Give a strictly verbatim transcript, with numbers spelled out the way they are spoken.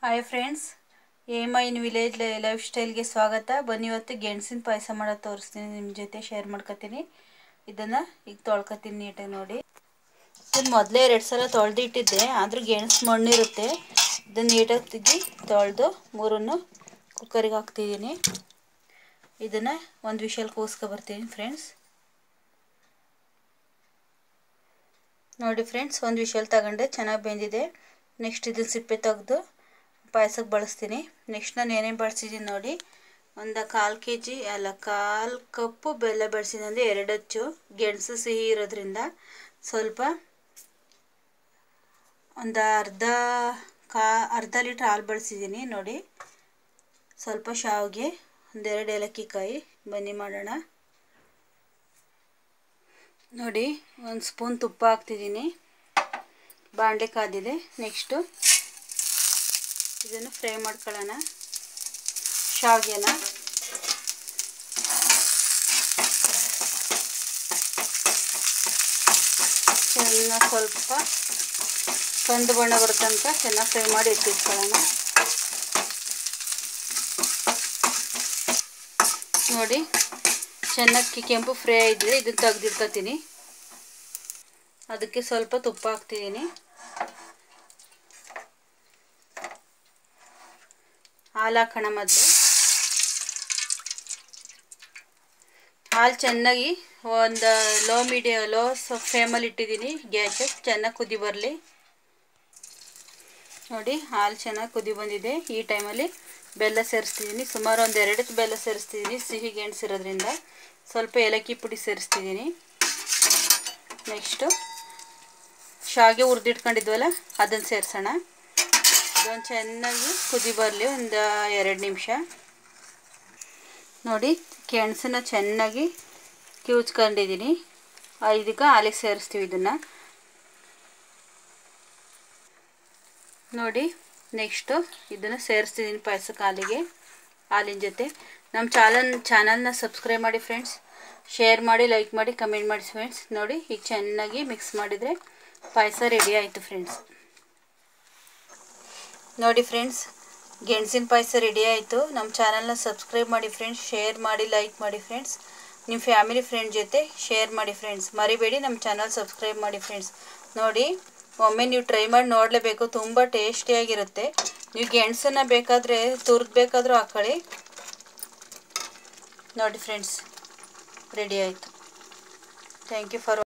Hi friends, ಏಮ in village ಲೈಫ್ ಸ್ಟೈಲ್ಗೆ ಸ್ವಾಗತ. ಬನ್ನಿ, ಇವತ್ತು ಗೆಣಸಿನ ಪಾಯಸ ಮಾಡೋದು ತೋರಿಸ್ತೀನಿ, ನಿಮ್ಮ ಜೊತೆ ಶೇರ್ ಮಾಡ್ಕೊತೀನಿ. ಇದನ್ನು ಈಗ ತೊಳ್ಕೊತೀನಿ ನೀಟಾಗಿ ನೋಡಿ. ಇದನ್ನು ಮೊದಲೇ ಎರಡು ಸಲ ತೊಳೆದು ಇಟ್ಟಿದ್ದೆ, ಆದರೂ ಗೆಣಸು ಮಣ್ಣಿರುತ್ತೆ. ಇದನ್ನು ನೀಟಾಗಿ ತೆಗಿ ತೊಳೆದು ಮೂರನ್ನು ಕುಕ್ಕರಿಗೆ ಹಾಕ್ತಿದ್ದೀನಿ. ಇದನ್ನು ಒಂದು ವಿಷಲ್ ಕೂಸ್ಕೊಬರ್ತೀನಿ ಫ್ರೆಂಡ್ಸ್. ನೋಡಿ ಫ್ರೆಂಡ್ಸ್, ಒಂದು ವಿಷಲ್ ತಗೊಂಡೆ, ಚೆನ್ನಾಗಿ ಬೆಂದಿದೆ. ನೆಕ್ಸ್ಟ್ ಇದನ್ನು ಸಿಪ್ಪೆ ತೆಗೆದು ಪಾಯಸಕ್ಕೆ ಬಳಸ್ತೀನಿ. ನೆಕ್ಸ್ಟ್ ನಾನು ಏನೇನು ಬಳಸಿದ್ದೀನಿ ನೋಡಿ. ಒಂದು ಕಾಲು ಕೆ ಜಿ ಅಲ್ಲ ಕಾಲು ಕಪ್ಪು ಬೆಲ್ಲ ಬಳಸಿದ್ದೀನಿ, ಅಂದರೆ ಎರಡು ಅಚ್ಚು. ಗೆಣಸು ಸಿಹಿ ಇರೋದ್ರಿಂದ ಸ್ವಲ್ಪ ಒಂದು ಅರ್ಧ ಕಾ ಅರ್ಧ ಲೀಟ್ರ್ ಹಾಲು ಬಳಸಿದ್ದೀನಿ ನೋಡಿ. ಸ್ವಲ್ಪ ಶಾವಿಗೆ, ಒಂದೆರಡು ಏಲಕ್ಕಿ ಕಾಯಿ. ಬನ್ನಿ ಮಾಡೋಣ ನೋಡಿ. ಒಂದು ಸ್ಪೂನ್ ತುಪ್ಪ ಹಾಕ್ತಿದ್ದೀನಿ, ಬಾಣಲೆ ಕಾದಿದೆ. ನೆಕ್ಸ್ಟು ಇದನ್ನು ಫ್ರೈ ಮಾಡ್ಕೊಳ್ಳೋಣ. ಶಾವಿಗೆನ ಚೆನ್ನಾಗಿ ಸ್ವಲ್ಪ ಕಂದು ಬಣ್ಣ ಬರೋ ತನಕ ಚೆನ್ನಾಗಿ ಫ್ರೈ ಮಾಡಿ ಎತ್ತಿಟ್ಕೊಳ್ಳೋಣ. ನೋಡಿ, ಚೆನ್ನಾಗಿ ಕೆಂಪು ಫ್ರೈ ಆಯಿದ್ರೆ ಇದನ್ನು ತೆಗೆದಿಟ್ಕೊತೀನಿ. ಅದಕ್ಕೆ ಸ್ವಲ್ಪ ತುಪ್ಪ ಹಾಕ್ತಿದ್ದೀನಿ. ಹಾಲು ಹಾಕೋಣ ಮೊದಲು. ಹಾಲು ಚೆನ್ನಾಗಿ ಒಂದು ಲೋ ಮೀಡಿಯಮ್ ಲೋ ಫ್ಲೇಮಲ್ಲಿ ಇಟ್ಟಿದ್ದೀನಿ. ಗ್ಯಾಸ್ ಚೆನ್ನಾಗಿ ಕುದಿ ಬರಲಿ ನೋಡಿ. ಹಾಲು ಚೆನ್ನಾಗಿ ಕುದಿ ಬಂದಿದೆ. ಈ ಟೈಮಲ್ಲಿ ಬೆಲ್ಲ ಸೇರಿಸ್ತಿದ್ದೀನಿ. ಸುಮಾರು ಒಂದು ಎರಡು ಬೆಲ್ಲ ಸೇರಿಸ್ತಿದ್ದೀನಿ, ಸಿಹಿ ಗೆಣಸು ಇರೋದ್ರಿಂದ. ಸ್ವಲ್ಪ ಏಲಕ್ಕಿ ಪುಡಿ ಸೇರಿಸ್ತಿದ್ದೀನಿ. ನೆಕ್ಸ್ಟು ಶಾವಿಗೆ ಹುರಿದಿಟ್ಕೊಂಡಿದ್ವಲ್ಲ, ಅದನ್ನು ಸೇರಿಸೋಣ. ಇದೊಂದು ಚೆನ್ನಾಗಿ ಕುದಿ ಬರಲಿ ಒಂದು ಎರಡು ನಿಮಿಷ ನೋಡಿ. ಗೆಣಸನ್ನ ಚೆನ್ನಾಗಿ ಕಿವುಚ್ಕೊಂಡಿದ್ದೀನಿ. ಇದಕ್ಕೆ ಹಾಲಿಗೆ ಸೇರಿಸ್ತೀವಿ ಇದನ್ನು ನೋಡಿ. ನೆಕ್ಸ್ಟು ಇದನ್ನು ಸೇರಿಸ್ತಿದ್ದೀನಿ ಪಾಯಸಕ್ಕೆ, ಹಾಲಿಗೆ ಹಾಲಿನ ಜೊತೆ. ನಮ್ಮ ಚಾನಲ್ ಚಾನಲ್ನ ಸಬ್ಸ್ಕ್ರೈಬ್ ಮಾಡಿ ಫ್ರೆಂಡ್ಸ್, ಶೇರ್ ಮಾಡಿ, ಲೈಕ್ ಮಾಡಿ, ಕಮೆಂಟ್ ಮಾಡಿ ಫ್ರೆಂಡ್ಸ್. ನೋಡಿ, ಈಗ ಚೆನ್ನಾಗಿ ಮಿಕ್ಸ್ ಮಾಡಿದರೆ ಪಾಯಸ ರೆಡಿ ಆಯಿತು ಫ್ರೆಂಡ್ಸ್. ನೋಡಿ ಫ್ರೆಂಡ್ಸ್, ಗೆಣಸಿನ ಪಾಯಸ ರೆಡಿ ಆಯಿತು. ನಮ್ಮ ಚಾನಲ್ನ ಸಬ್ಸ್ಕ್ರೈಬ್ ಮಾಡಿ ಫ್ರೆಂಡ್ಸ್, ಶೇರ್ ಮಾಡಿ, ಲೈಕ್ ಮಾಡಿ ಫ್ರೆಂಡ್ಸ್. ನಿಮ್ಮ ಫ್ಯಾಮಿಲಿ ಫ್ರೆಂಡ್ ಜೊತೆ ಶೇರ್ ಮಾಡಿ ಫ್ರೆಂಡ್ಸ್. ಮರಿಬೇಡಿ ನಮ್ಮ ಚಾನಲ್ ಸಬ್ಸ್ಕ್ರೈಬ್ ಮಾಡಿ ಫ್ರೆಂಡ್ಸ್. ನೋಡಿ, ಒಮ್ಮೆ ನೀವು ಟ್ರೈ ಮಾಡಿ ನೋಡಲೇಬೇಕು, ತುಂಬ ಟೇಸ್ಟಿಯಾಗಿರುತ್ತೆ. ನೀವು ಗೆಣಸನ್ನು ಬೇಕಾದರೆ ತುರಿದು ಬೇಕಾದರೂ ಹಾಕ್ಕೊಳ್ಳಿ ನೋಡಿ ಫ್ರೆಂಡ್ಸ್. ರೆಡಿ ಆಯಿತು. Thank you for